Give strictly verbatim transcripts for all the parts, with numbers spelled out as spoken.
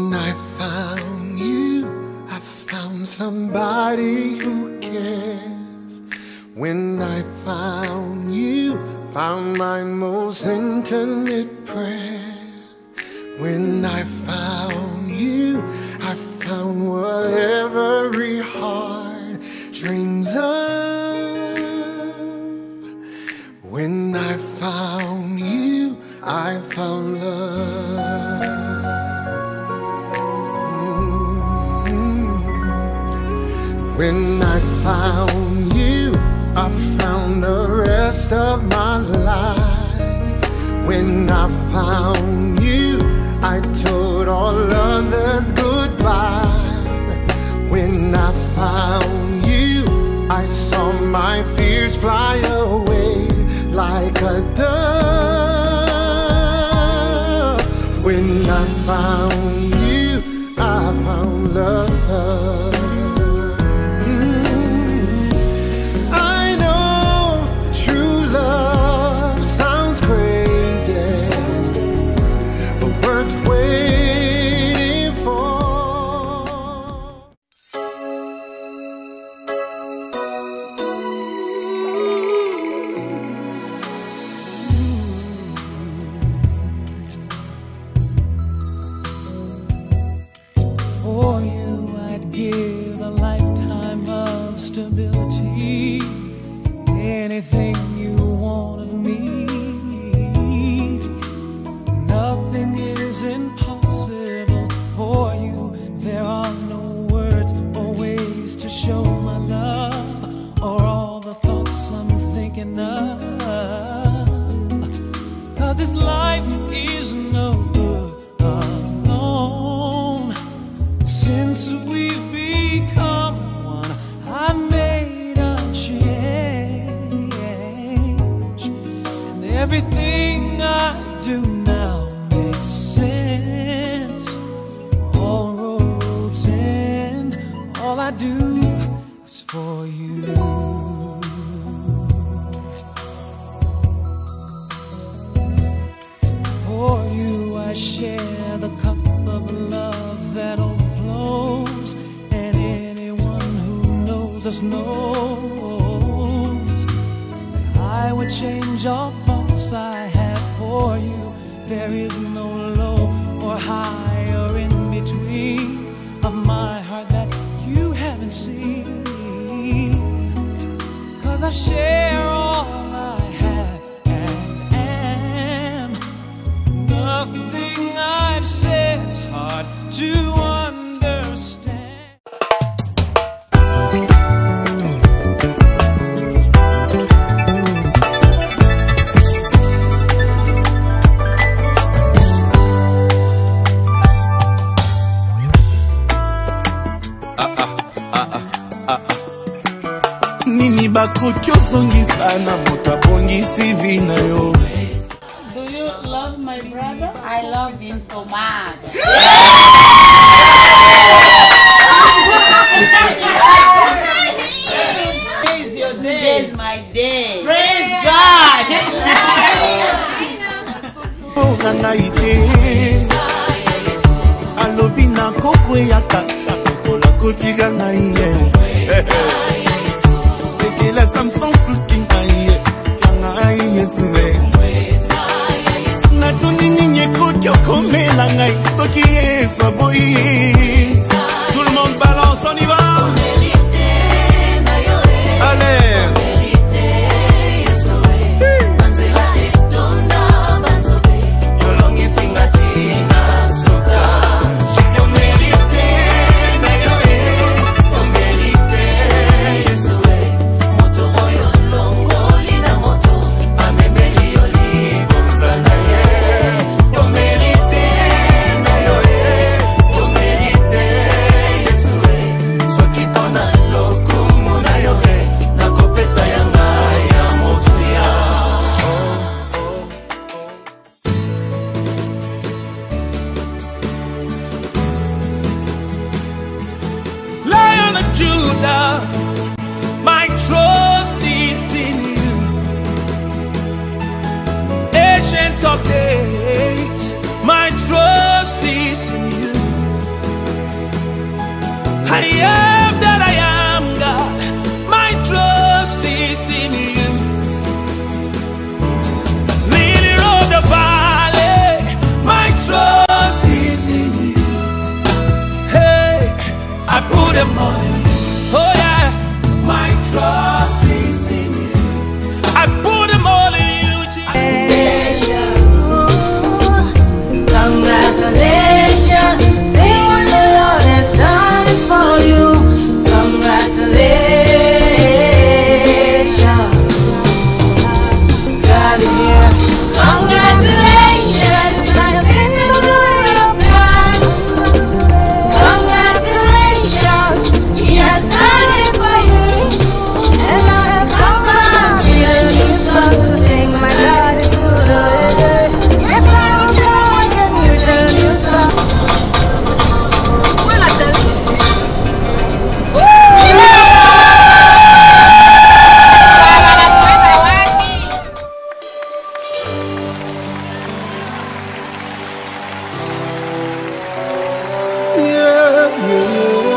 When I found you, I found somebody who cares. When I found you, found my most intimate prayer. When I found you, I found what every heart dreams of. When I found you, I found love. Mm-hmm. When I found you, I found the rest of my life. When I found you, I told all others goodbye. When I found you, I saw my fears fly away like a dove. When I found you, I found love. Anything you want of me, nothing is impossible for you. There are no words or ways to show my love, or all the thoughts I'm thinking of. Cause this life is no good alone. Since we've become one, I made a change, and everything I do now makes sense. All roads end, all I do is for you. For you I share the cup of love that overflows, and anyone who knows us knows that I would change all thoughts I have for you. There is no low or high or in between of my heart that you haven't seen. Cause I share all I have and am. Nothing I've said's hard to understand. Nini bakoki osongisa na moto abongisi vina yo. Do you love my brother? I love him so much. Today's your day. Today's my day. Praise God. Oh, nanga ite. Alobi na koko ya kaka kola kotiga na iye. Sekela Samson fucking aye. Nanga aye sume. Na toni ninye kokyo kome la ngai soki eswa boy. Tout le monde balance, on y va. Allez. Judah, my trust is in you. Ancient of days, my trust is in you. I am that I am, God. My trust is in you. Lily of the valley, my trust is in you. Hey, I put them on you. Oh yeah, my trust is in you. I put them all in you, Jesus. Congratulations, see what the Lord has done for you. Congratulations, God here. Congratulations, I've seen you do your plan. Congratulations, He has done it for you. And I have come back with a new song to sing. My God is good. Yes, I will go again with a new song. Well, I tell you. Yeah, yeah,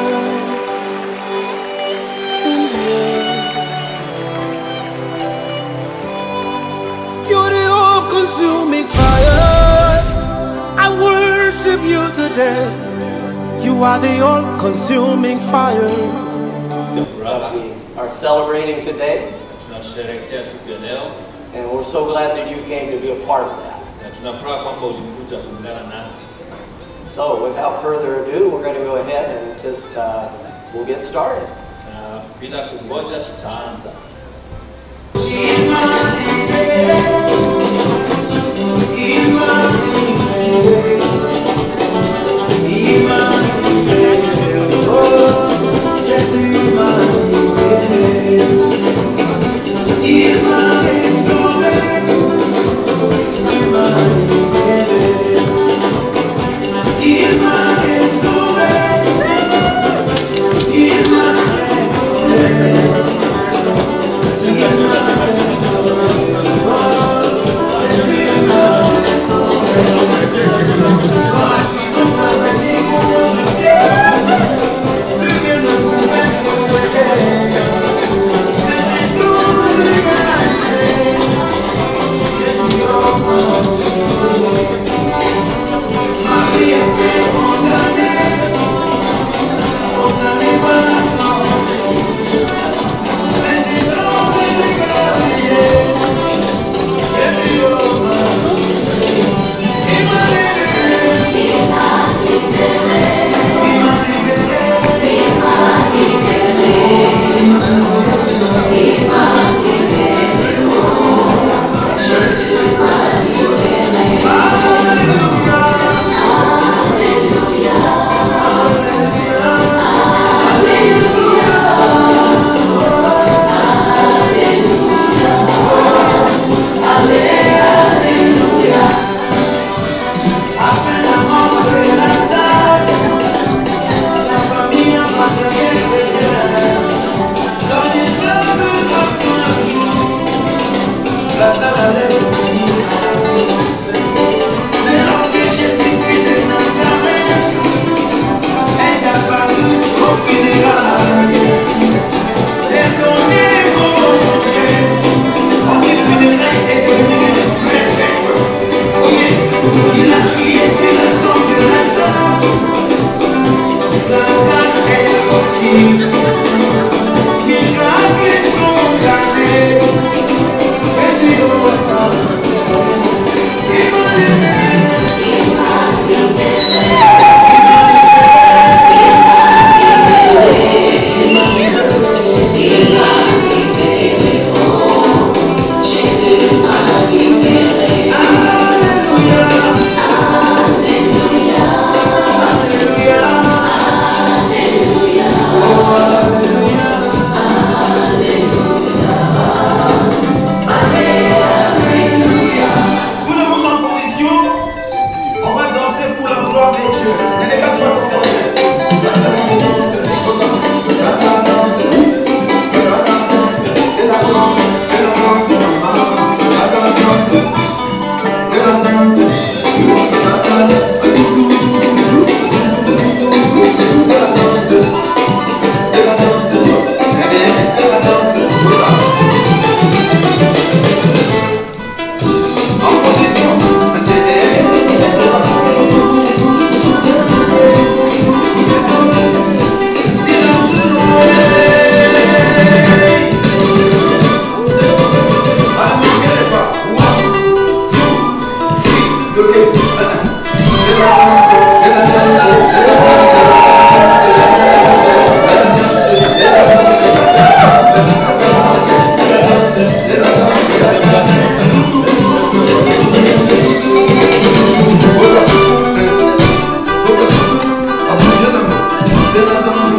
yeah. You're the all-consuming fire. I worship you today. You are the all-consuming fire. We are celebrating today, Tunasherehekea siku ya leo and we're so glad that you came to be a part of that. na tunafuraha kwamba ulikuja kuungana nasi. So, without further ado, we're going to go ahead and just, uh, we'll get started. Na bila kungoja tutaanza. Oh,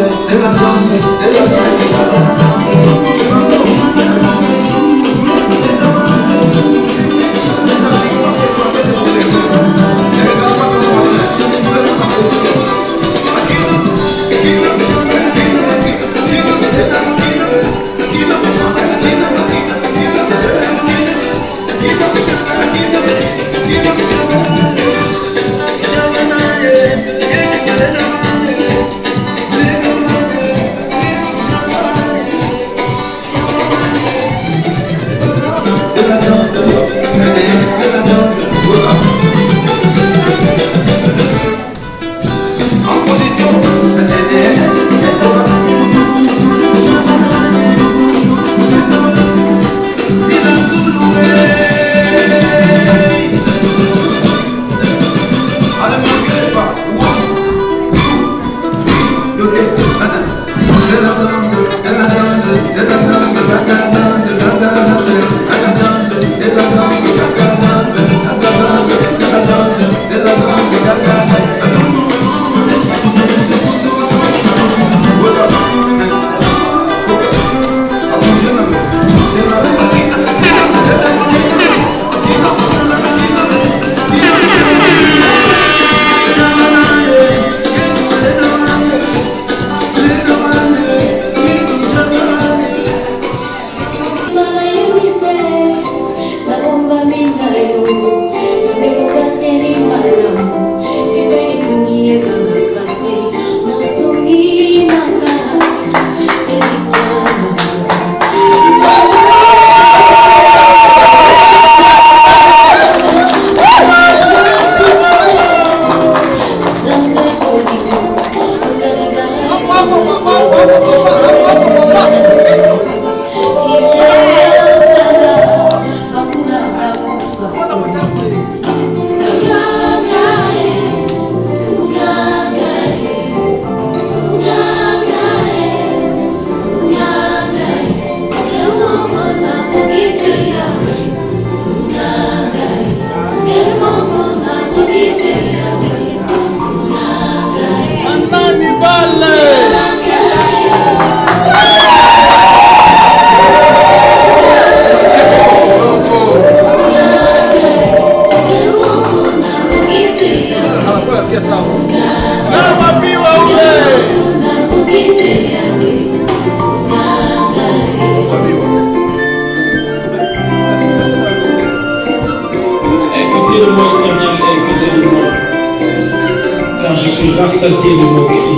rassasié de mon cri.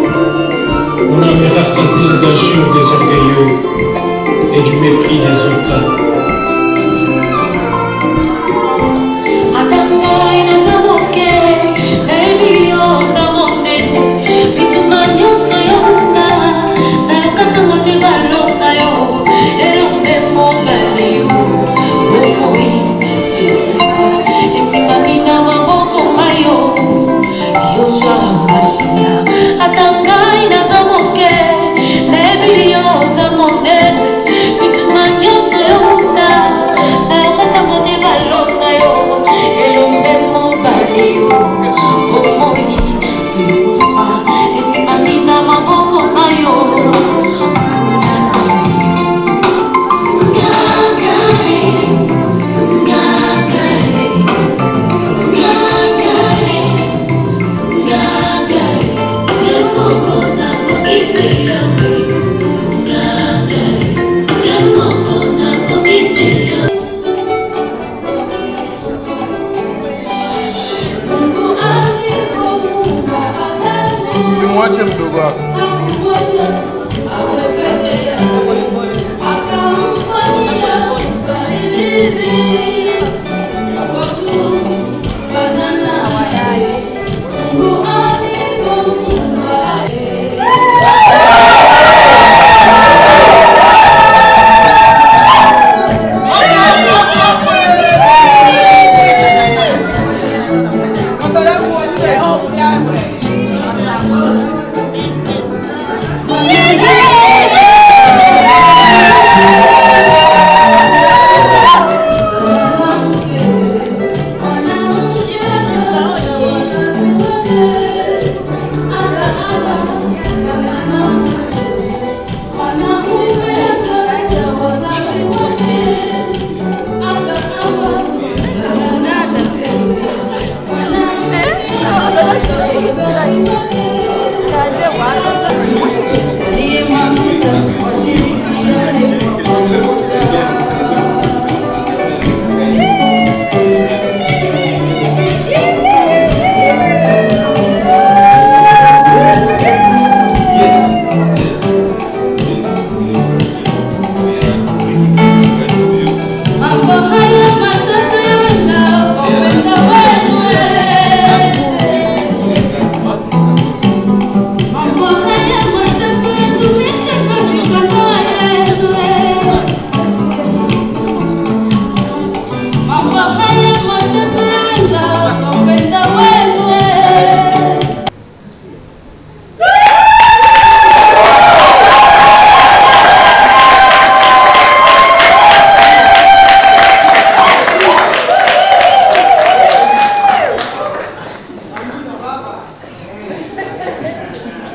On a me rassasié les injures des orgueilleux et du mépris des hautains. Mwache mdogo wako. Oh,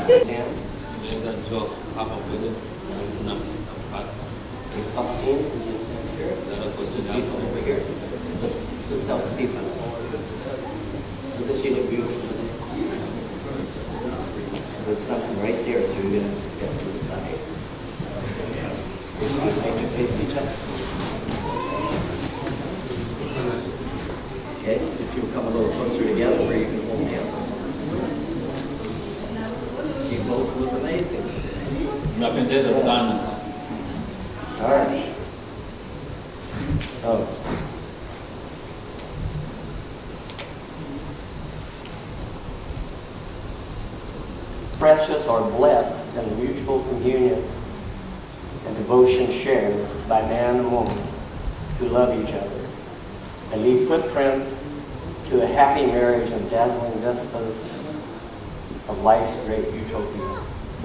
Unaweza njoo hapa mbele na kuna pastor. Faustine, can you stand here? Let us Sister sit down. Stephen over here. Let's, let's help Stephen. Doesn't she look beautiful today? There's something right there, so you're going to have to step to the side. If you'd like to face each other. Okay, if you'll come a little closer together where you can hold hands. You both look amazing. Mnapendeza sana. All right. So, precious or blessed in the mutual communion and devotion shared by man and woman who love each other and leave footprints to a happy marriage and dazzling vistas of life's great utopia.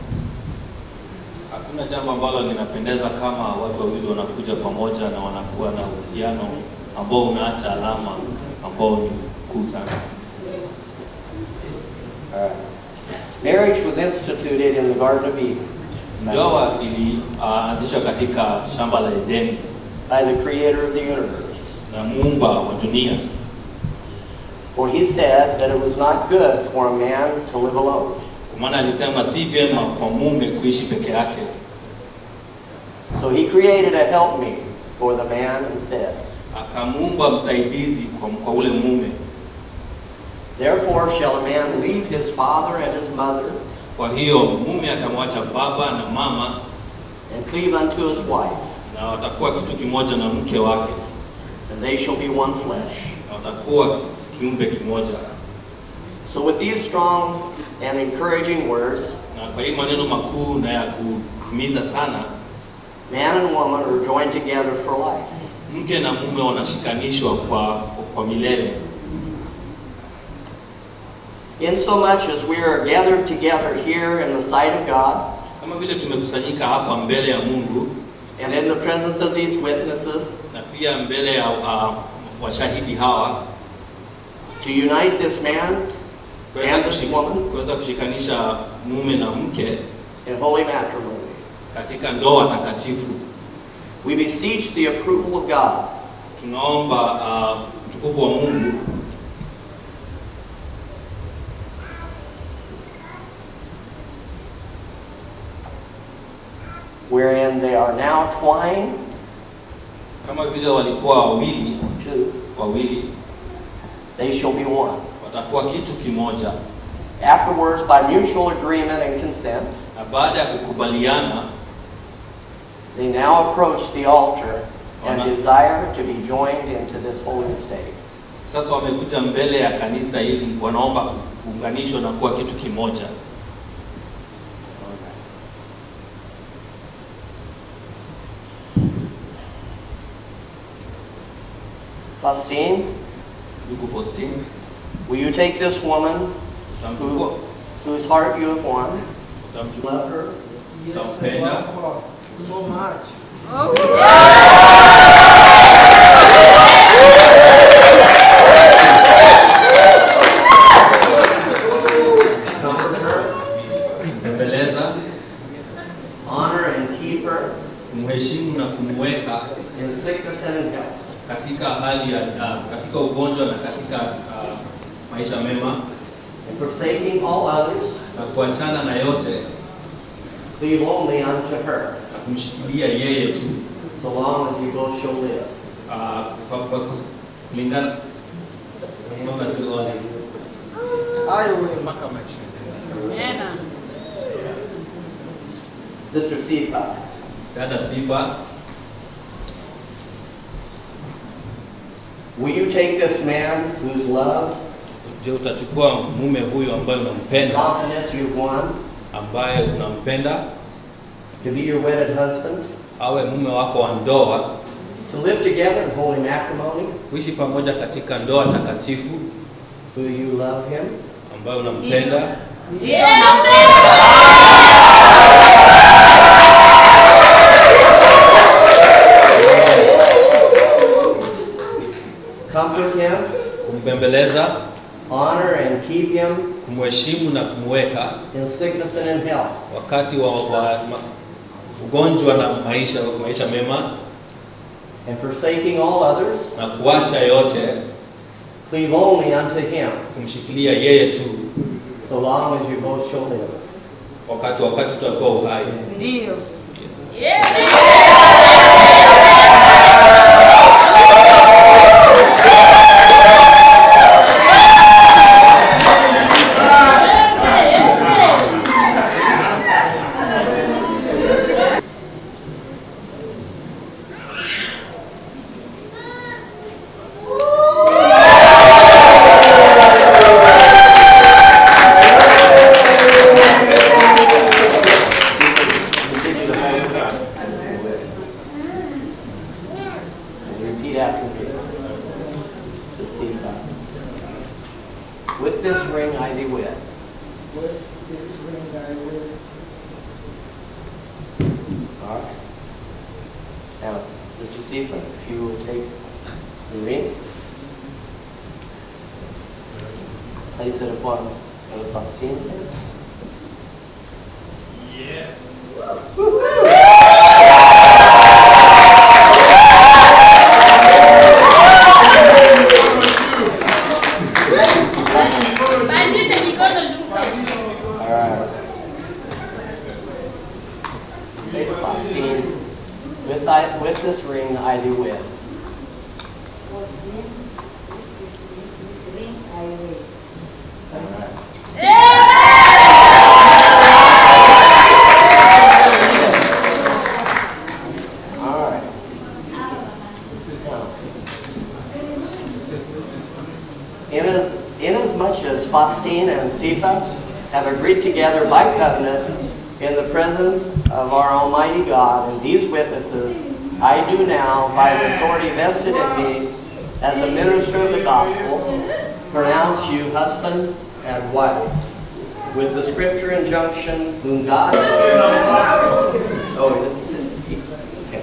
Hakuna jambo ambalo linapendeza kama watu wawili wanakuja pamoja na wanakuwa na uhusiano ambao unaacha alama ambao ni kuu sana. Uh, marriage was instituted in the Garden of Eden. Ndoa ilianzishwa uh, katika shamba la Edeni by the creator of the universe. Na muumba wa dunia. For he said that it was not good for a man to live alone. Maana alisema si vyema kwa mume kuishi peke yake. So he created a helpmeet for the man and said, akamuumba msaidizi kwa, kwa ule mume. Therefore shall a man leave his father and his mother. Kwa hiyo mume atamwacha baba na mama and cleave unto his wife. Na watakuwa kitu kimoja na mke wake. And they shall be one flesh. Na watakuwa kiumbe kimoja. So with these strong and encouraging words, na kwa hii maneno makuu na ya kuhimiza sana, man and woman are joined together for life. Mke na mume wanashikanishwa kwa kwa milele. In so much as we are gathered together here in the sight of God, kama vile tumekusanyika hapa mbele ya Mungu, and in the presence of these witnesses, na pia mbele ya uh, washahidi hawa, to unite this man and this woman, kuweza kushikanisha mume na mke in holy matrimony, katika ndoa takatifu. We beseech the approval of God. Tunaomba uh, utukufu wa Mungu. Wherein they are now twined. Kama vile walikuwa wawili, two, wawili, they shall be one. Watakuwa kitu kimoja. Afterwards, by mutual agreement and consent, na baada ya kukubaliana, they now approach the altar and desire to be joined into this holy state. Sasa wamekuja mbele ya kanisa ili wanaomba kuunganishwa na kuwa kitu kimoja. Faustine, Faustine, will you take this woman who, whose heart you have won? Love her? Yes, I love her so much. Oh. Comfort her. Honor and keep her. Kumheshimu na kumweka in sickness and in health. Katika hali ya uh, katika ugonjwa na katika uh, maisha mema. And forsaking all others. Na kuachana na yote. Cleave only unto her. Na kumshikilia yeye tu. So long as you both shall live. Ah, kwa kwa kulingana na sio Ayo mpaka maisha. Amen. Sister Sifa. Dada Sifa. Will you take this man whose love, je, utachukua mume huyo ambaye unampenda, confidence you've won, ambaye unampenda, to be your wedded husband, awe mume wako wa ndoa, to live together in holy matrimony, kuishi pamoja katika ndoa takatifu, who you love him, ambaye unampenda, ndio nampenda. Comfort him, kumbembeleza, honor and keep him kumheshimu na kumweka in sickness and in health, wakati wa, wa ugonjwa na maisha maisha mema, and forsaking all others, na kuacha yote, cleave only unto him, kumshikilia yeye tu, so long as you both shall live. wakati wakati tutakuwa uhai. Ndio. With this ring I thee wed. With this ring I wed. All right. Now, Sister Sifa, if you will take the ring, place it upon Brother Faustina's head. Yes. With, I, with this ring I do wed. Alright. Alright. Sit down. In as, in as much as Faustine and Sifa have agreed together by covenant in the presence of our Almighty God and these witnesses, I do now, by the authority vested in me as a minister of the gospel, pronounce you husband and wife, with the scripture injunction, whom God has Oh, this okay.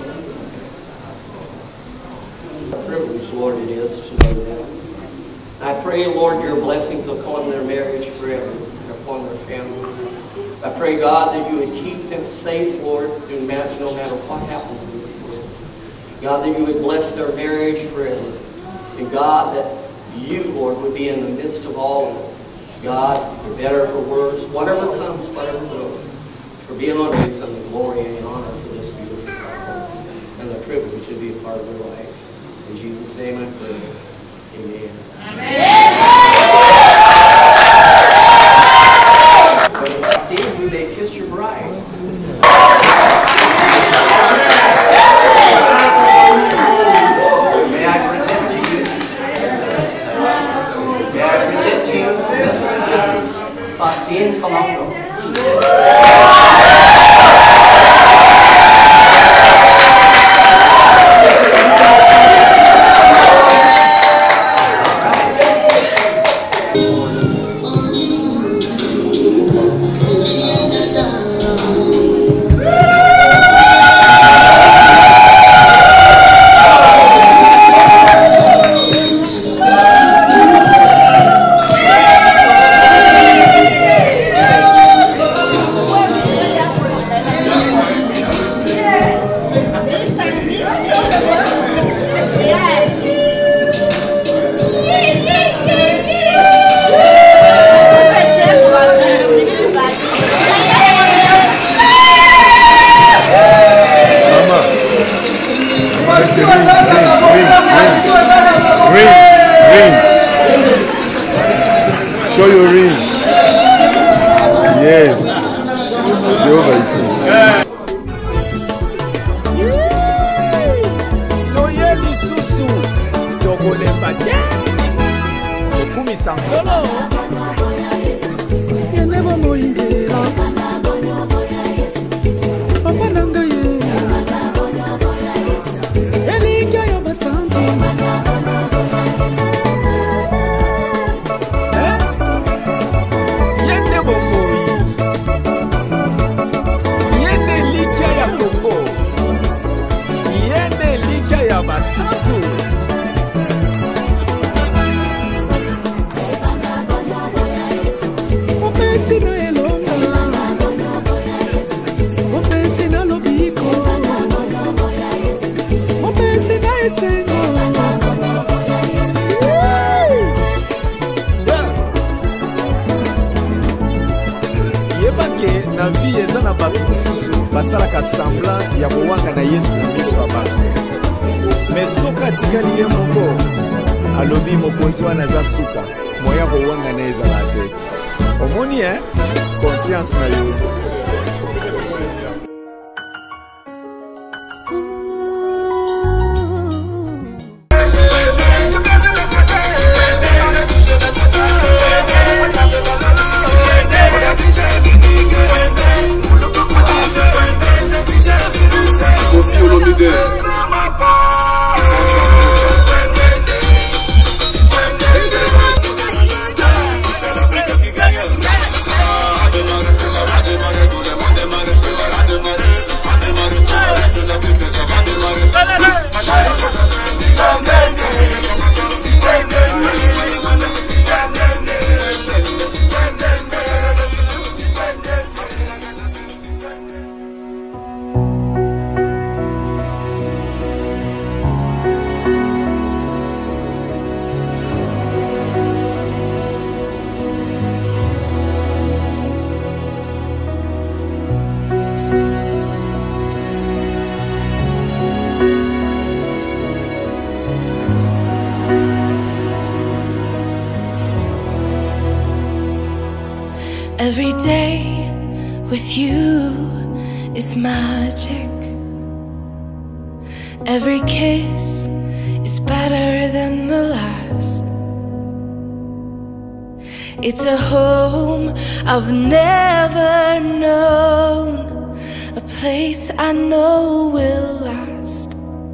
What a privilege, Lord, it is to know that. I pray, Lord, your blessings upon their marriage forever and upon their family. I pray, God, that you would keep them safe, Lord, no matter, no matter what happens in this world. God, that you would bless their marriage forever. And God, that you, Lord, would be in the midst of all of it. God, for better, for worse, whatever comes, whatever goes, for being on earth and the glory and the honor for this beautiful couple and the privilege to be a part of their life. In Jesus' name I pray. Amen. Amen. Steve, you may kiss your bride. May I present to you, may I present to you Mister and Missus Faustine Colombo. Show your ring. Yes. Jehovah is here. Toye lisusu tokolemba te okumisa nkolo yenebo moyinzela papa nanga ye elikya ya basanti na vie eza na bato mosusu basalaka semblant ya kowanga na Yesu na miso ya bato. Me soki atikali ye moko alobi mokonzi wana aza suka, moya kowanga na ezala te. Omoni eh? Conscience na yo. Every day with you is magic. Every kiss is better than the last. It's a home I've never known, a place I know will last.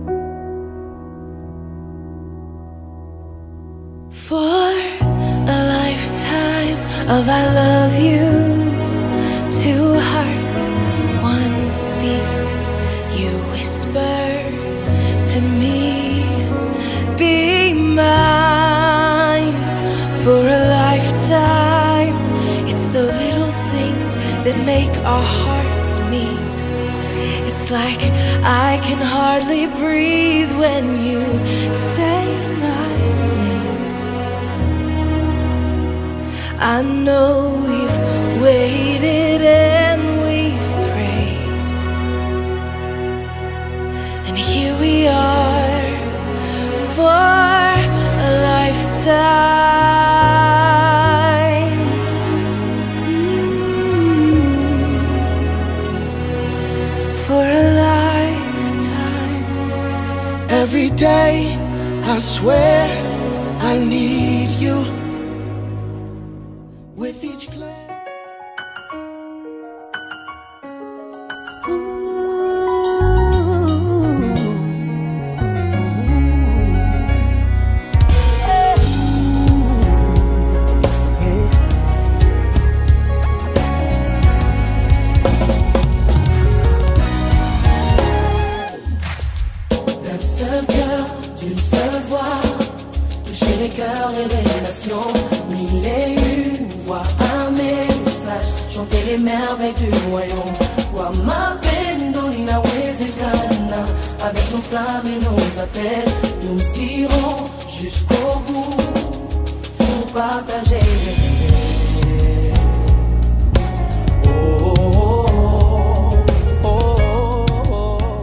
For a lifetime of I love yous, two hearts, one beat. You whisper to me, be mine. For a lifetime, it's the little things that make our hearts meet. It's like I can hardly breathe when you say my name. I know we've waited and we've prayed, and here we are for a lifetime. Mm. For a lifetime. Every day I swear I need you. With each glance. D'un seul cœur, d'une seule voix, toucher les cœurs et les nations, mille et une voix, un message, chanter les merveilles du royaume. Kwa mapendo inawezekana, avec nos flammes et nos appels, nous irons jusqu'au bout pour partager. Oh, oh, oh, oh, oh.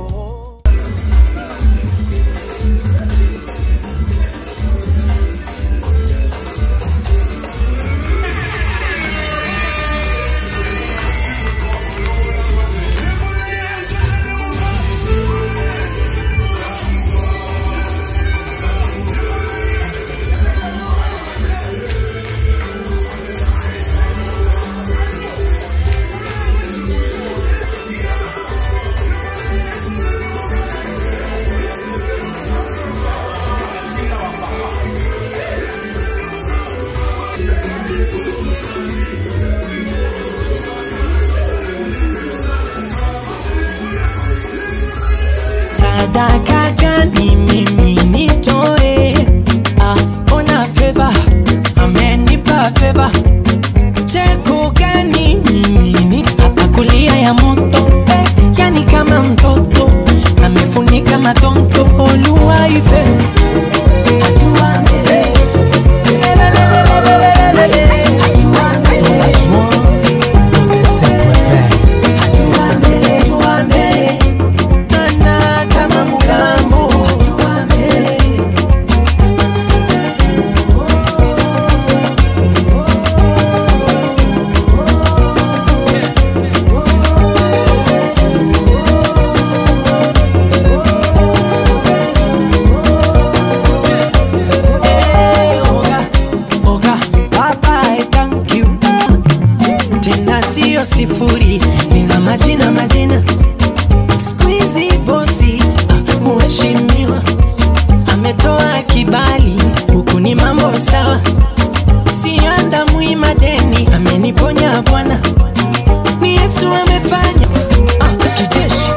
Sadaka gani mimi nitoe? Ah, ona favor, amenipa favor. Cheko gani mimi ni hapa kulia ya moto eh, yani kama mtoto amefunika matonto olua ife atua mbele lelelelelelelele atua mbele. Ton logement, ton essai préféré. sifuri, nina majina majina. Squeezy bossy, uh, muheshimiwa, ametoa kibali, huku ni mambo sawa. Sianda muima deni, ameniponya Bwana, ni Yesu amefanya. uh, Kijeshi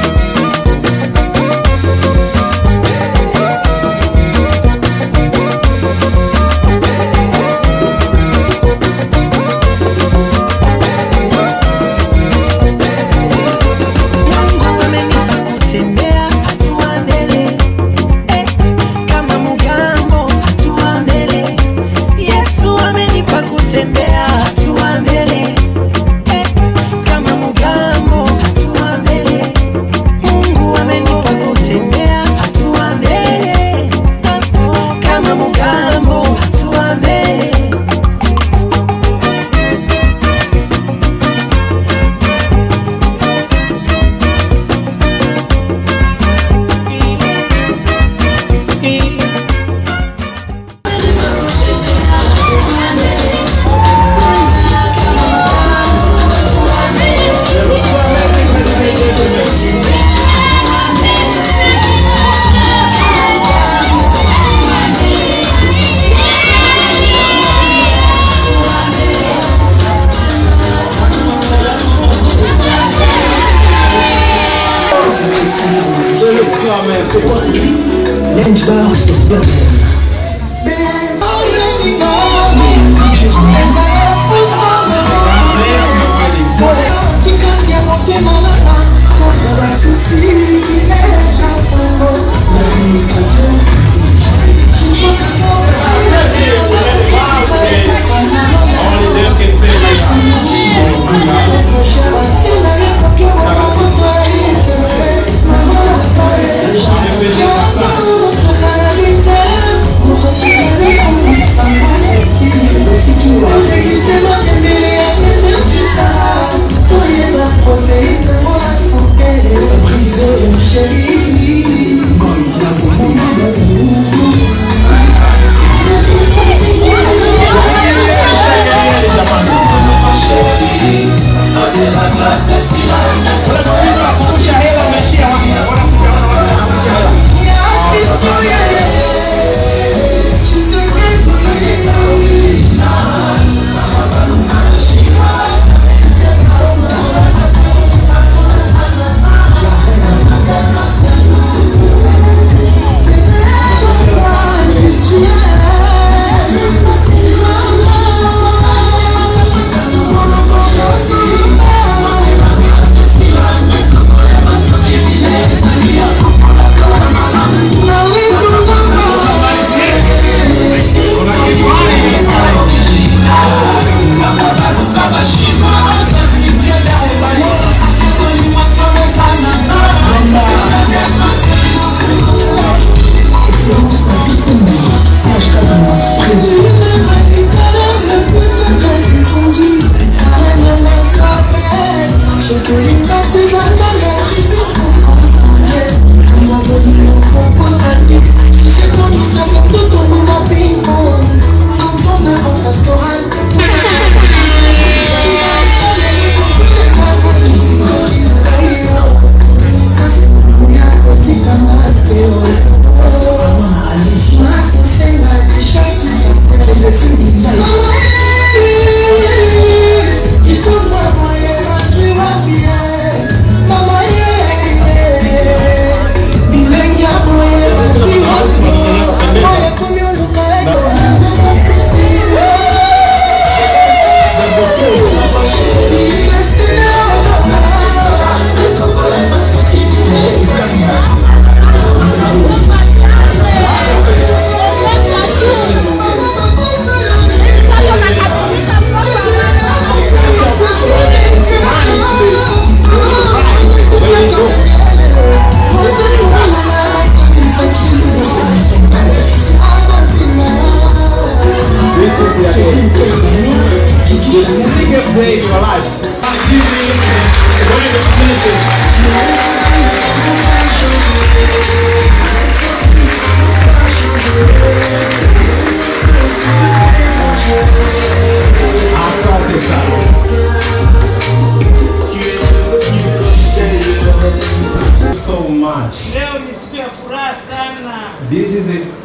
tembea hatua mbele, eh, kama Mugambo hatua mbele. Mungu amenipa kutembea hatua mbele, kama Mugambo hatua mbele.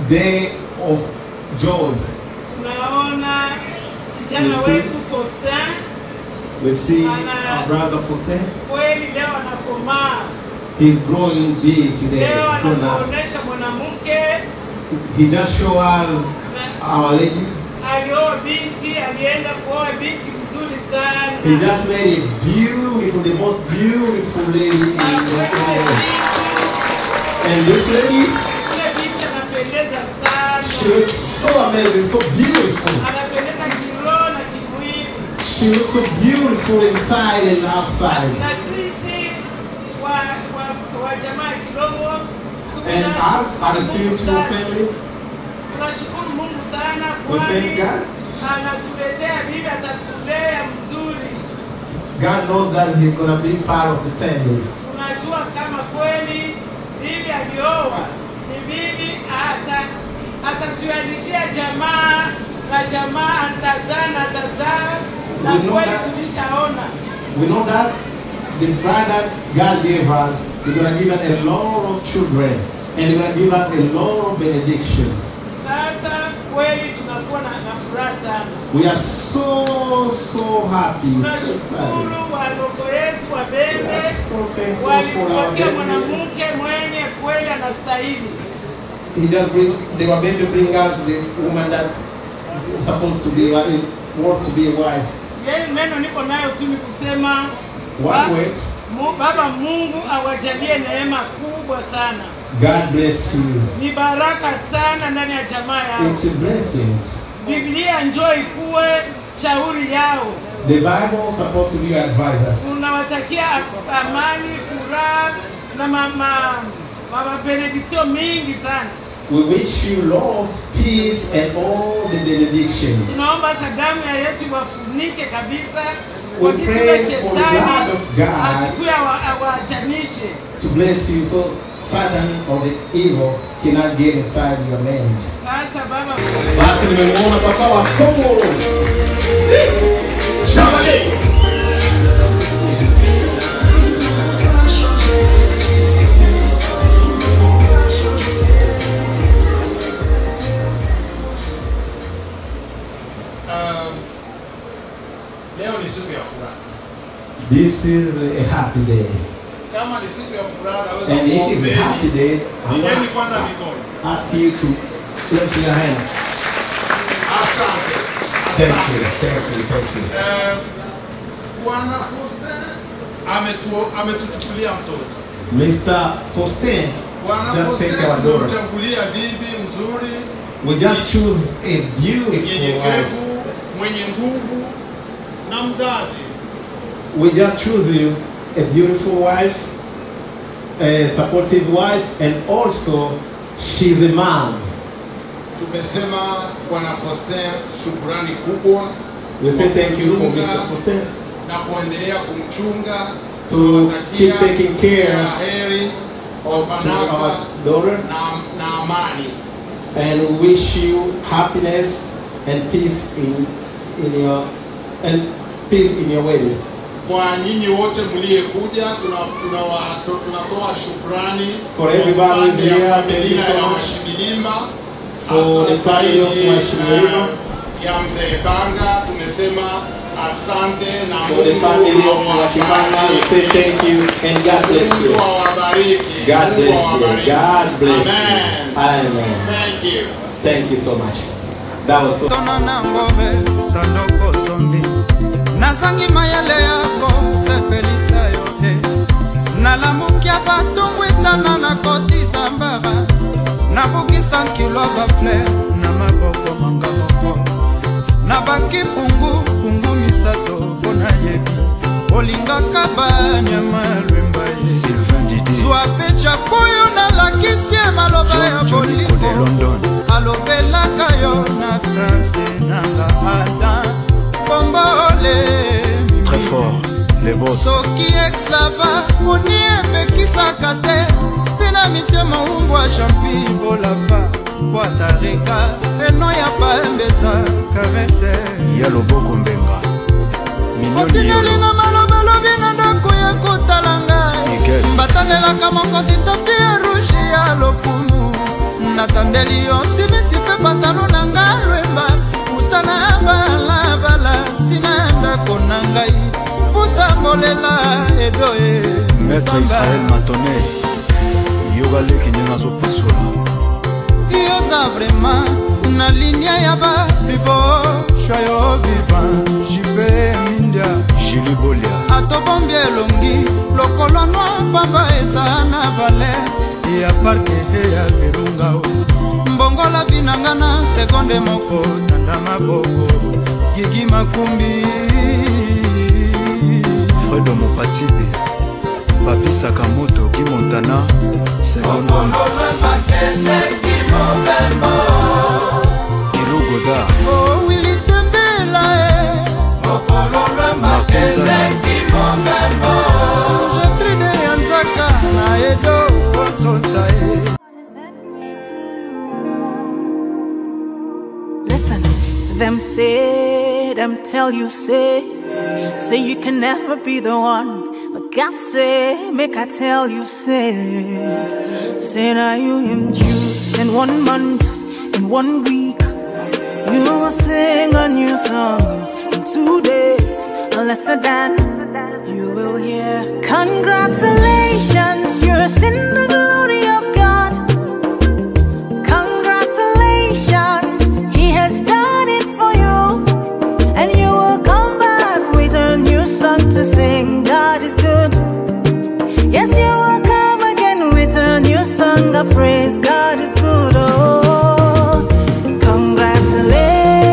day of joy. Tunaona kijana wetu Faustin. We see our brother Faustin. Kweli leo anakomaa. He's growing big today. Leo anaonyesha mwanamke. He just show us our lady. Alioa binti, alienda kuoa binti mzuri sana. He just made a beautiful, the most beautiful lady in the world. And this lady, she looks so amazing, so beautiful. She looks so beautiful inside and outside. And us, our spiritual family, we thank God. God knows that He's going to be part of the family. We know that the brother God gave us, He's going to give us a lot of children, and He's going to give us a lot of benedictions. We are so, so happy, so excited. We are so thankful for our baby. He just bring, they were going to bring us the woman that is supposed to be, want to be a wife. One word. Baba Mungu awajalie neema kubwa sana. God bless you. Ni baraka sana ndani ya jamaa yao. It's a blessing. Biblia njoo ikuwe shauri yao. The Bible is supposed to be your advisor. Tunawatakia amani, furaha na mama mama benediction mingi sana. We wish you love, peace and all the benedictions. Tunaomba damu ya Yesu wafunike kabisa. We pray for the blood of God to bless you so Satan or the evil cannot get inside your marriage. Basi nimemuona papa wa Kongo. Shabale. This is a happy day. And it is a happy day. I want to ask you to lift your hand. Thank you, thank you, thank you. Bwana Faustin ametuchukulia mtoto. Mister Faustin just take our daughter. We just choose a beautiful wife. Mwenye nguvu na mzazi. We just choose you a beautiful wife, a supportive wife, and also she's a mom. Tumesema Bwana Faustin shukrani kubwa. We say thank you for Mister Faustin. Na kuendelea kumchunga, to keep taking care of our daughter. Na, na amani. And we wish you happiness and peace in in your and peace in your wedding. Kwa nyinyi wote mliyekuja tunatoa shukrani for everybody who is here. Thank you so much for the family of Mwashimilima. Ya mzee Panga tumesema asante na for the family of Mwashimilima. We say thank you and God bless you. God bless you. God bless you. Amen. Thank you. Thank you so much. That was so. Nazangi mayele yako sepelisa yote nalamukia batungwitana na kotisa mbara nabukisa nkilo bafle na maboko manga moko na baki pungu pungu misato pona yebi olingaka banyama lwemba ye zwa pecha puyo na lakisie maloba ya bolingo alobelaka yo na absence nanga adam très fort, les boss. Soki ex-lava, moni epekisaka te pena mitie maumbwa champi bolava Watareka, eno ya paembeza karese ya loboko mbenga otinelinga malobelo bina ndako ya kotala ngai mbatanelaka mokonzi topi ya rouge ya lokumu natandeli yo simisi pe pantalo na nga lwemba utana balabala tina ndako na ngai butambolela edoe Maître Israël Matoné yoga leki ndenga zopasola yoza vraiment na linia ya babibo shwayo vivant jipe mindia Julie Bolia atobombi elongi lokolo noa pamba eza na vale ya parke ya virunga mbongola binanga na sekonde moko tanda maboko gigi makumbi Fredo Mopatibe Papi Sakamoto Guy Montana seconde Hiro Goda oh Willy Tembela Martin Zana je tride yanzaka na edo Listen, them say, them tell you say, say you can never be the one. But God say, make I tell you say, say now you him choose in one month, in one week, you will sing a new song. In two days, lesser than you will hear. Congratulations, you're in the glory of God. Congratulations, He has done it for you. And you will come back with a new song to sing. God is good. Yes, you will come again with a new song of praise. God is good. Oh, congratulations.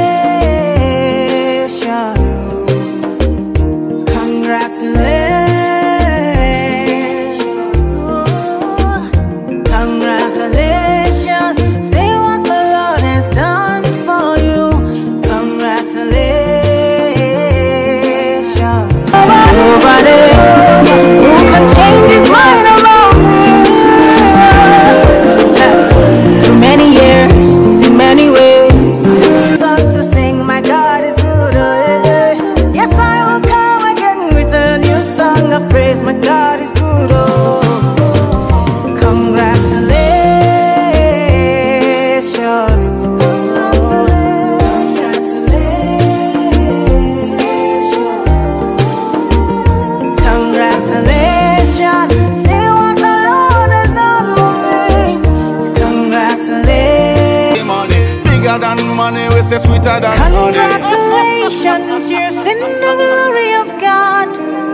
Sweeter than congratulations, you're in the glory of God.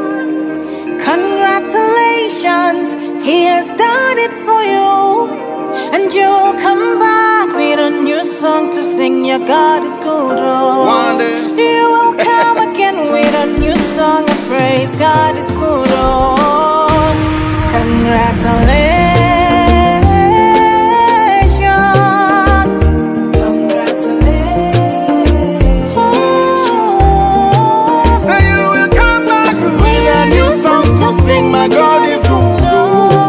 Congratulations, He has done it for you. And you'll come back with a new song to sing. Your God is good. Oh, one day you will come again with a new song of praise. God is good. Oh, congratulations. My God is good. Oh,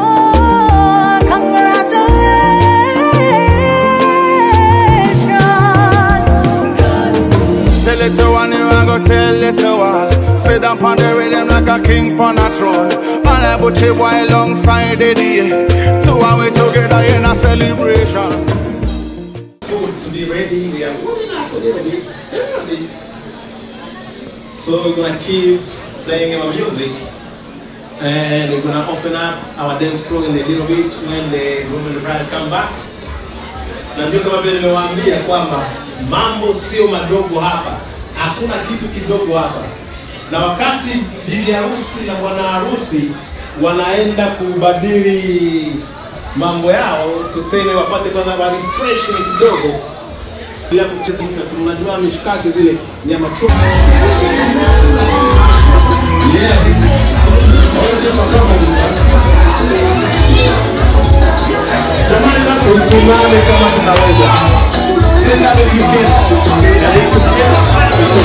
congratulations. God is good. Tell little one you want go tell little one. Sit down on the rhythm like a king on a throne. And I put you alongside the day. Two and we together in a celebration. Food to be ready. We are moving up to ready. Ready. So we're gonna keep playing our music. And we're gonna open up our dance floor in a little bit when the groom and the bride come back. Na ndio kama vile nimewaambia kwamba mambo sio madogo hapa, hakuna kitu kidogo hapa. Na wakati bibi harusi na bwana harusi wanaenda kubadili mambo yao, tuseme wapate kwanza refreshment kidogo. Bila kucheza, unajua mishikaki zile nyama choma. Jamani, tusimame kama tunaweza. Stand up if you can. And if you can, it's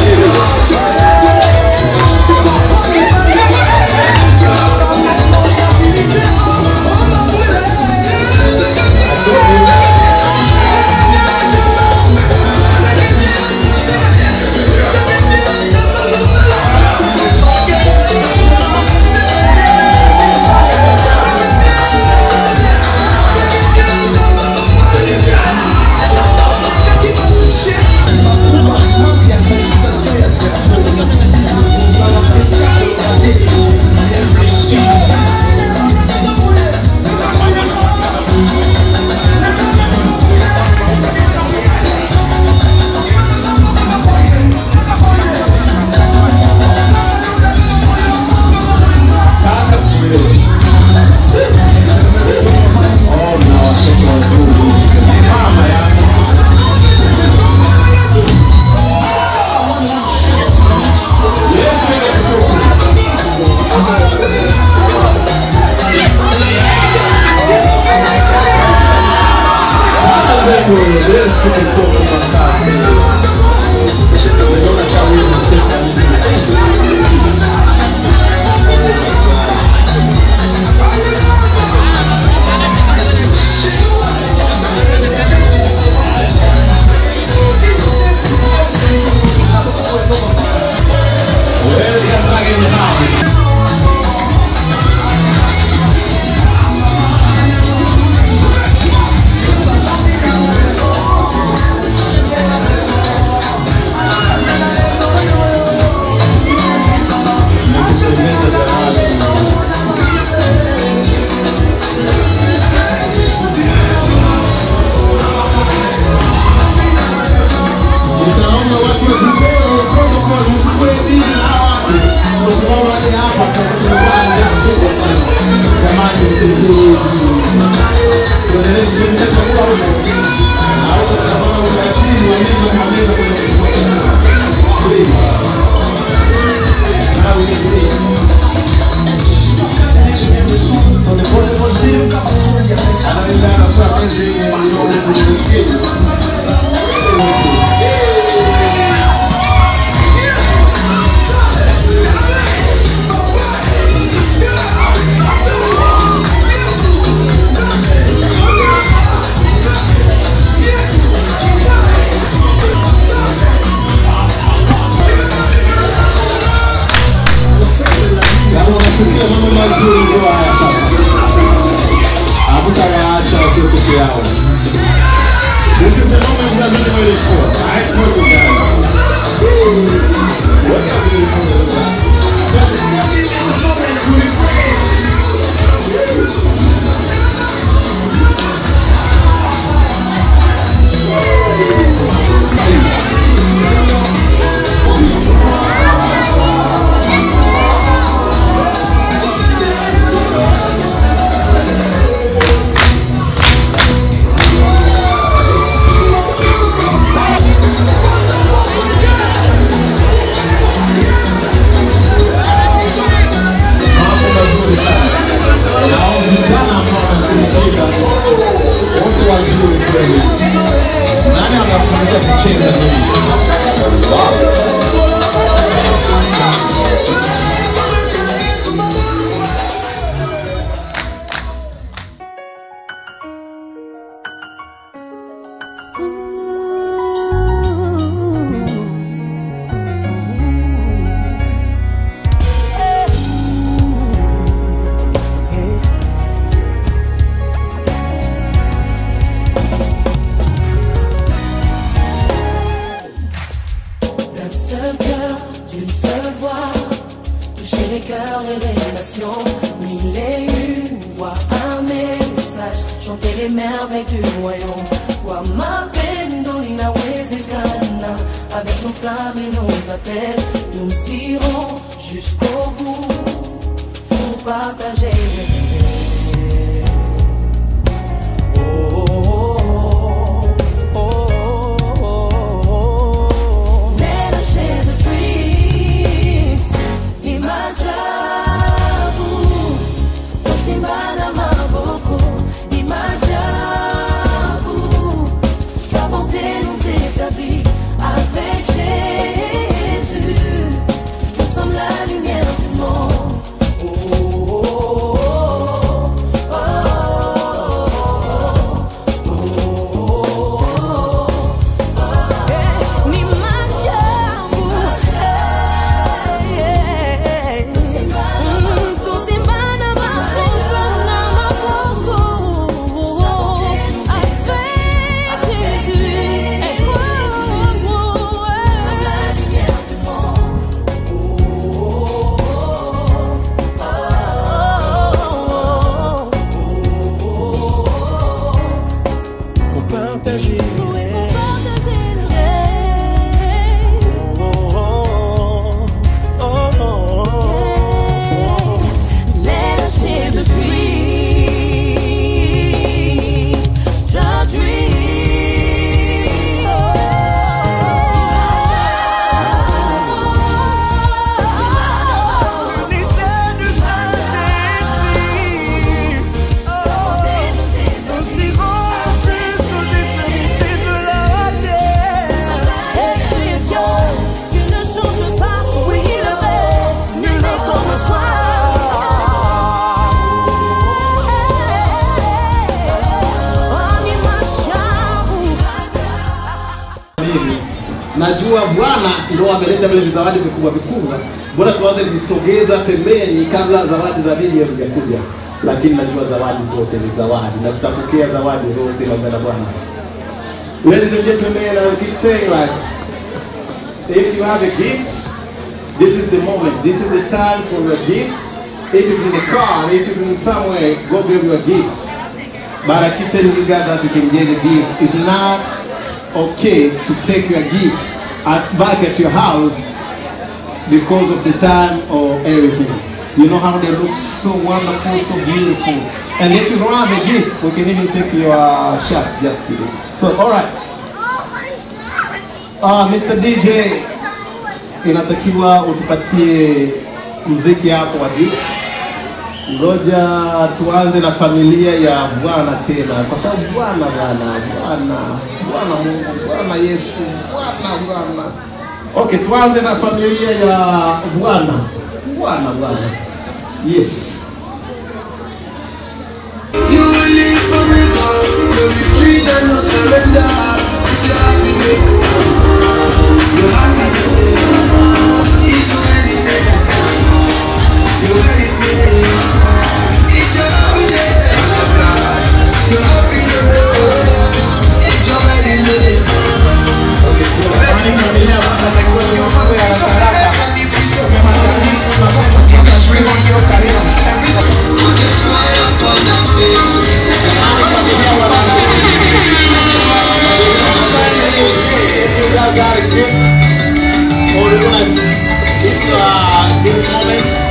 This is the moment we have been waiting for. I swear to God. What are we waiting for? But this is the moment to refresh. Najua Bwana ndio ameleta vile vizawadi vikubwa vikubwa. Bora tuanze kuvisogeza pembeni kabla zawadi za video zijakuja. Lakini najua zawadi zote ni zawadi na tutapokea zawadi zote kwa Bwana. Ladies and gentlemen, I keep saying like, if you have a gift, this is the moment. This is the time for your gift. If it's in the car, if it's in somewhere, go grab your gifts. But I keep telling you guys that you can get a gift. It's not okay to take your gift at, back at your house because of the time or everything. You know how they look so wonderful, so beautiful. And if you don't have a gift, we can even take your shot just today. So, all right. Uh, Mister D J, inatakiwa utupatie muziki hapo wa gift. Ngoja tuanze na familia ya Bwana tena, kwa sababu Bwana Bwana Bwana Bwana Mungu Bwana Yesu Bwana Bwana. Okay, tuanze na familia ya Bwana Bwana Bwana. Yes. You will live forever, no retreat and no surrender. It's a happy day, you're happy day. It's already there, you're ready there. It's a happy day, I'm so glad you're happy day. It's already there. Put a smile upon our faces. If you guys got a gift, or you wanna give uh, give a moment.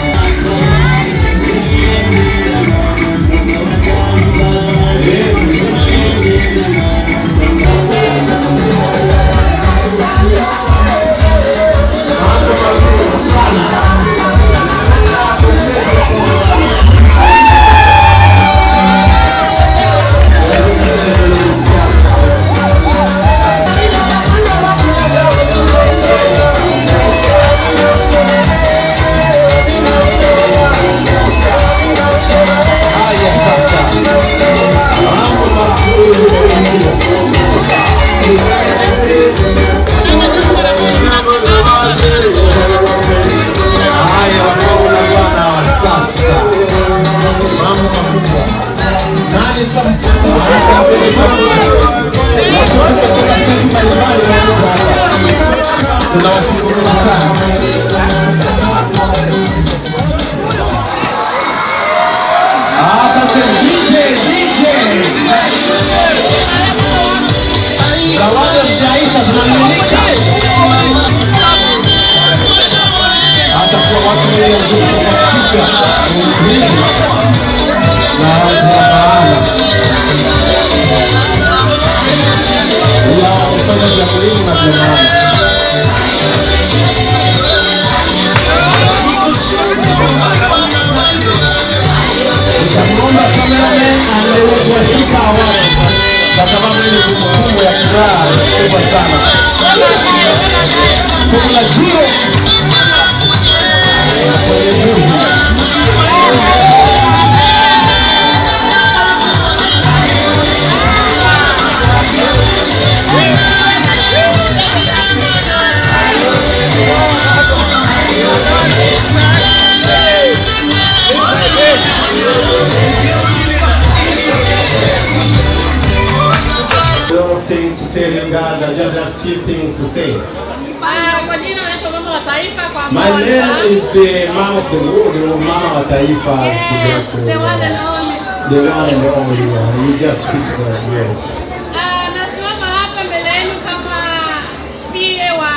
My name is the man of the world, the Mama wa Taifa. Yes, the one and only. The one and only one. You just sit there, yes. Nasimama hapa mbele yenu kama fie wa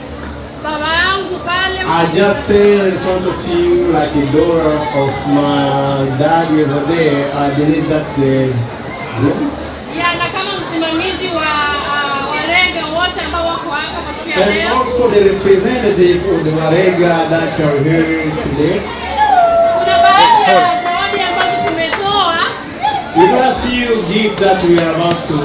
baba yangu pale. I just stand in front of you like a daughter of my daddy over there. I believe that's the room. Yeah, na kama msimamizi wa warega wote ambao wako hapa kwa siku ya And leo. also the representative of the Warega that are here today. Kuna baadhi ya zawadi ambazo tumetoa. We got a few gifts that we are about to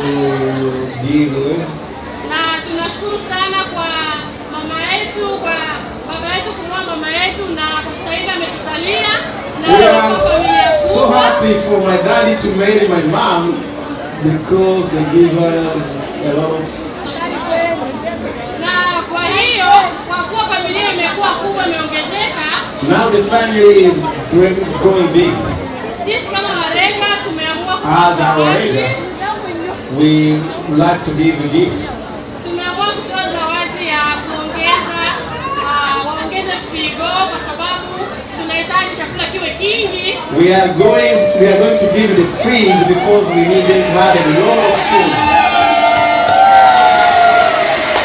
give. Na tunashukuru sana kwa mama yetu, kwa baba yetu kumwoa mama yetu, na kwa sasa hivi ametusalia na We kwa are familia so kubwa. happy for my daddy to marry my mom because they give us a lot of. Na kwa hiyo kwa kuwa familia imekuwa kubwa, imeongezeka, Now the family is growing big. sisi kama Warega tumeamua As our Warega, we like to give you gifts. tumeamua kutoa zawadi ya kuongeza uh, waongeze figo kwa sababu tunahitaji chakula kiwe kingi. We are going, we are going to give you the fridge because we need them to have a lot of food.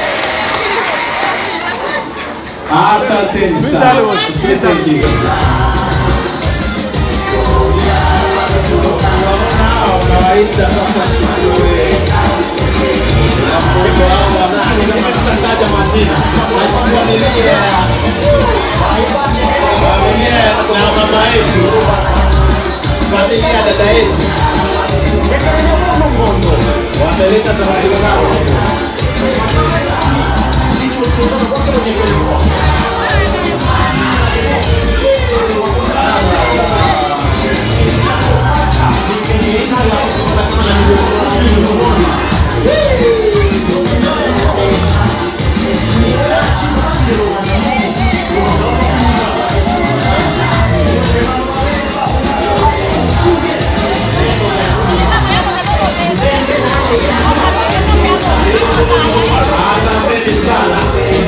Asante sana. Thank you. Wacha sasa tujue na mmoja wao wanani kama tutataja majina na familia familia na mama yetu familia dada yetu wameleta zawadi zao. Asante sana.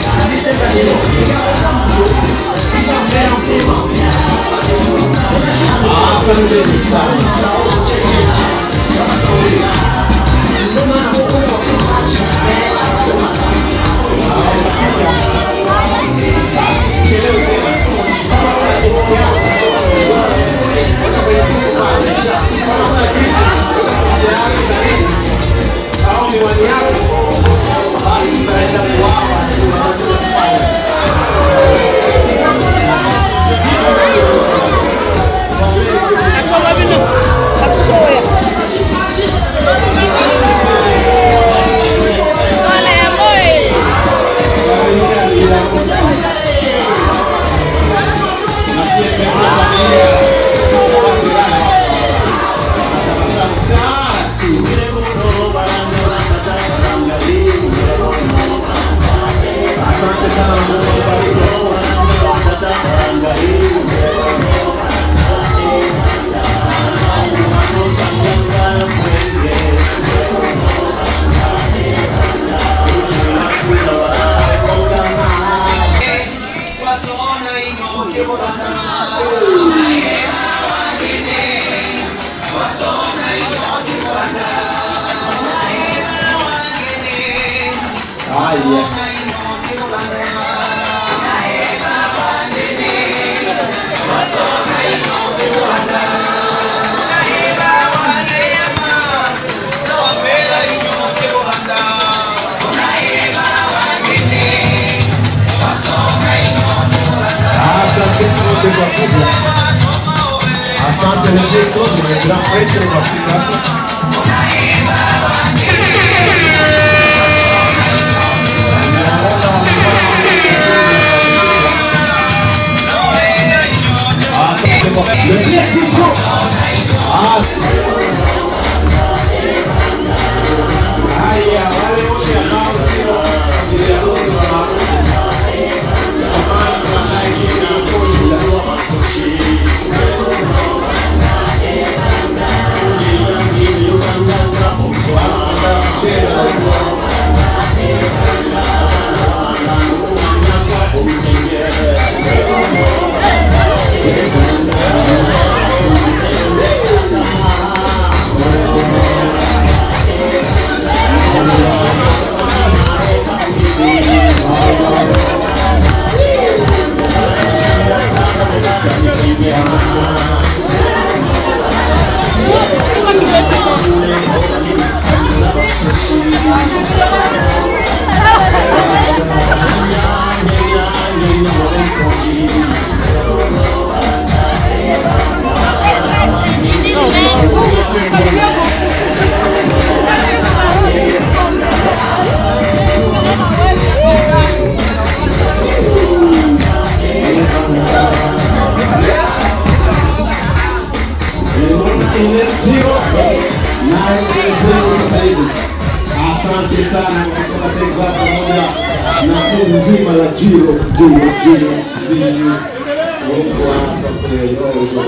Asante na Yesu, nimejua kwetu kwa kila Asante sana kwa kutupa pamoja na kundi nzima la Jiro Jiro Jiro Jiro Mungu akubariki.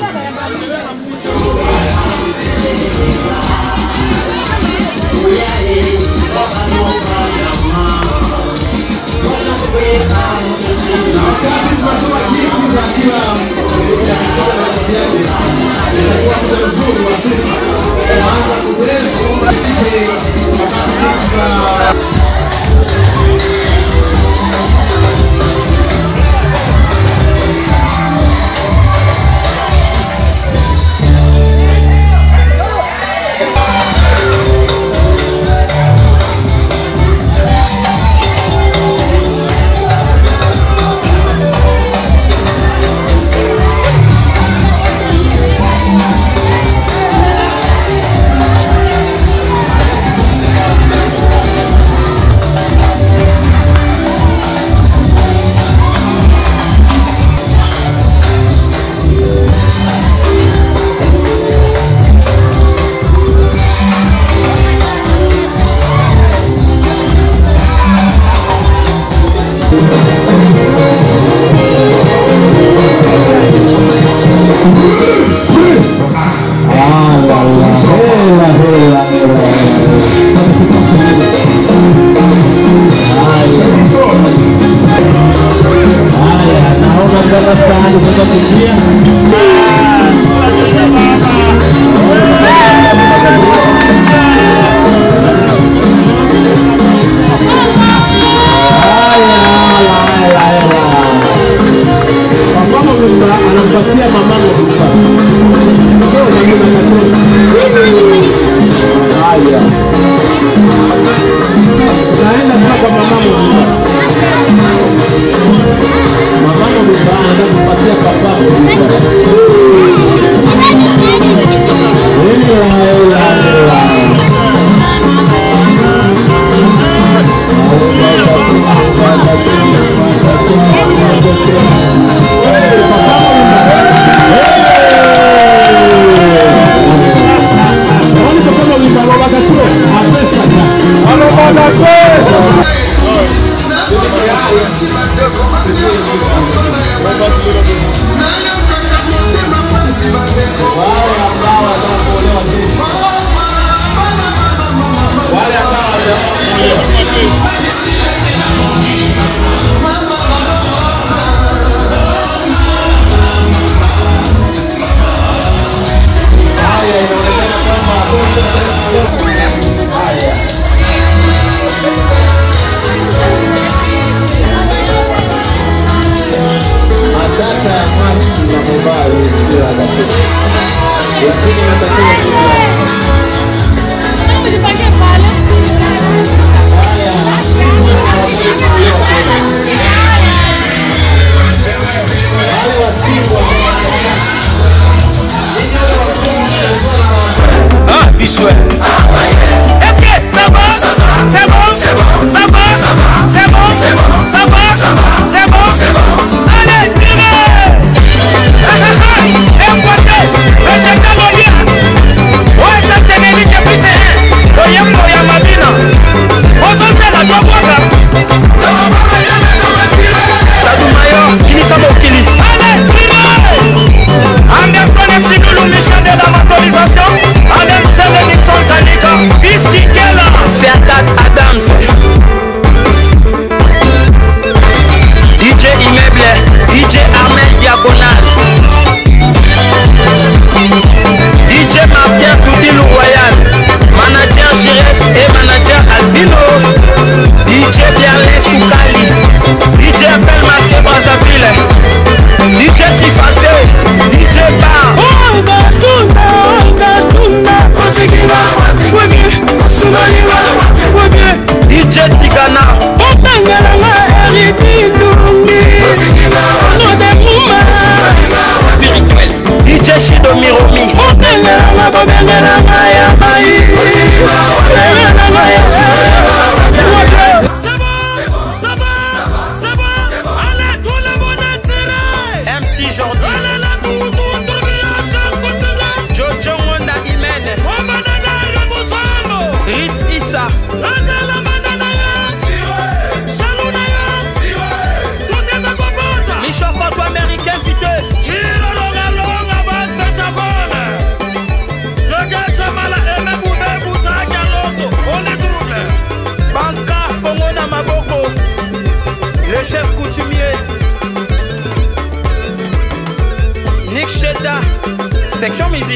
Section musique,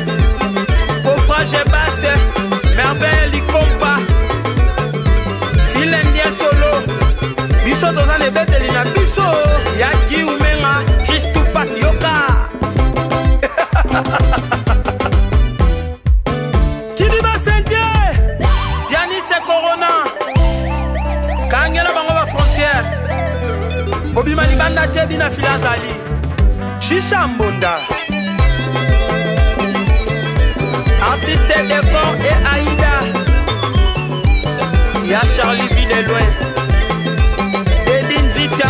coffrage et basse, merveille du compas, filet indien solo, biso doza ne beteli na biso, yaki umenga, Christupak yoka. Kiliba Sentie, Yanis et Corona, Kangela bango ba frontière, Bobby Malibanda tebi na filazali, Shisha Mbonda. Artiste Décor et Aïda. Y'a Charlie Villoin. Edin Zita.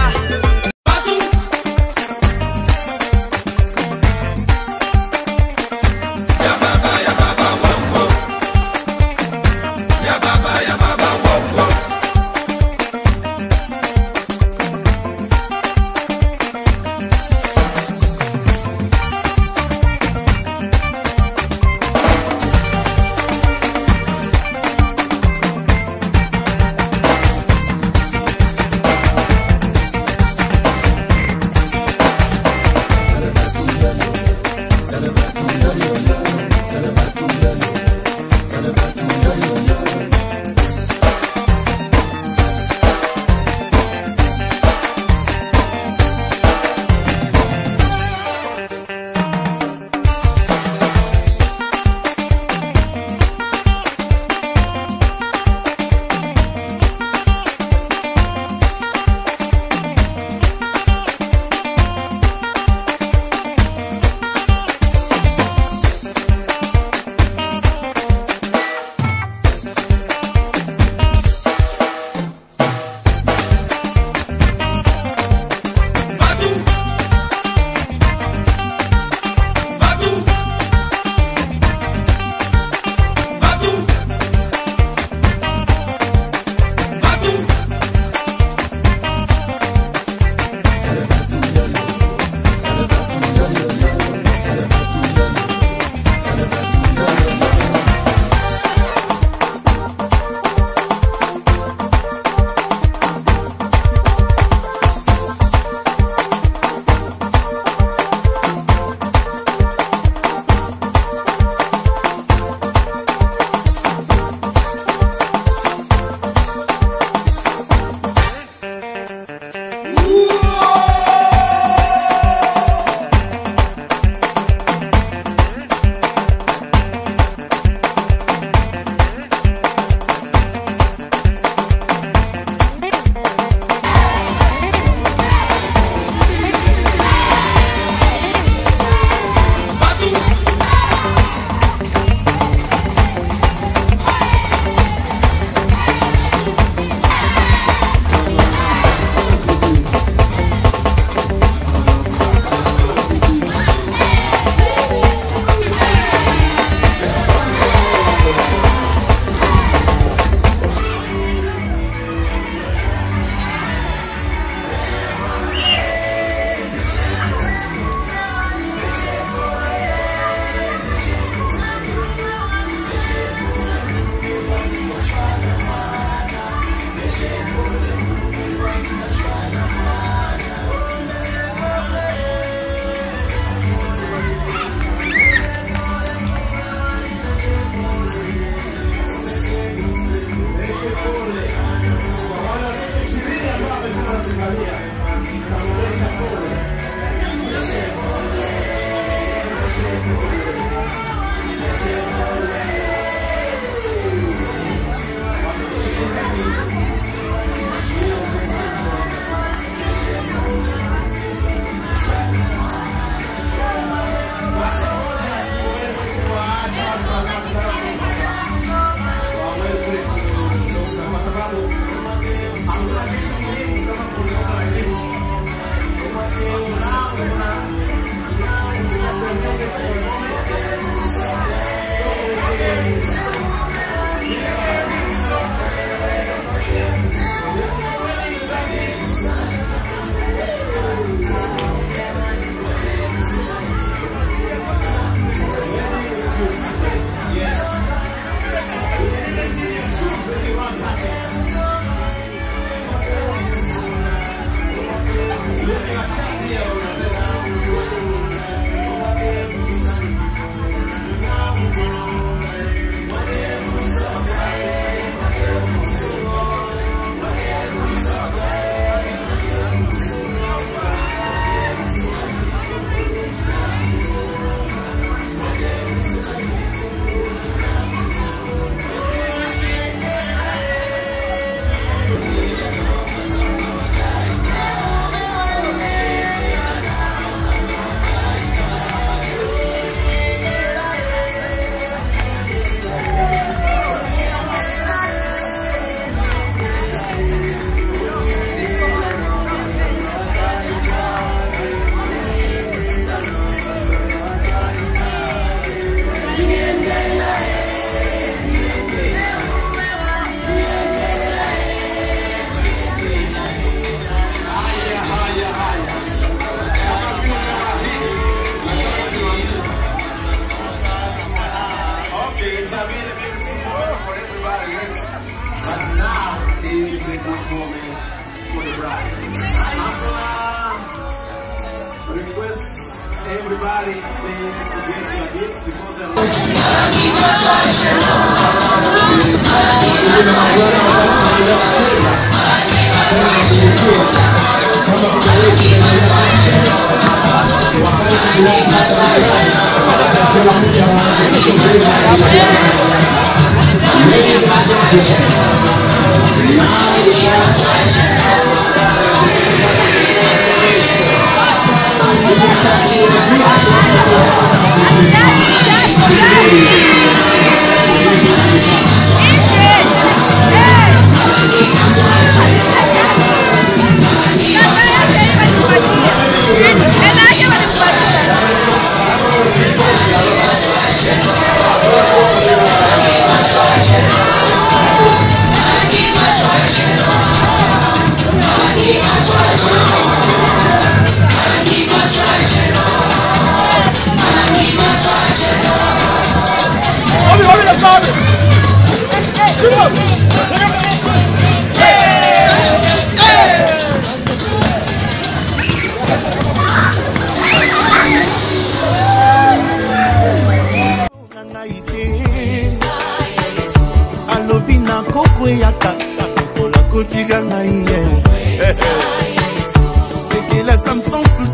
C'était la Samson